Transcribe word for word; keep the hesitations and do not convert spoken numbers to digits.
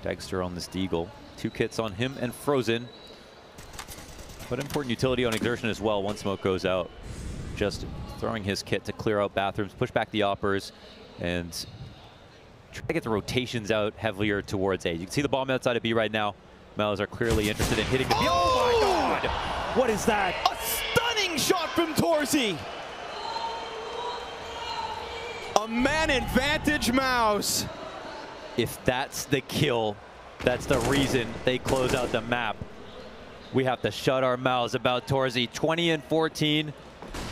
Dexter on this Deagle. Two kits on him and Frozen. But important utility on Exertion as well. One smoke goes out. Just throwing his kit to clear out bathrooms, push back the oppers, and try to get the rotations out heavier towards A. You can see the bomb outside of B right now. MOUZ are clearly interested in hitting the B. Oh my God! What is that? A stunning shot from torzsi. A man advantage MOUZ. If that's the kill, that's the reason they close out the map. We have to shut our mouths about torzsi. twenty and fourteen.